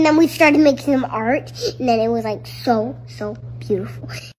and then we started making some art, and then it was like so beautiful.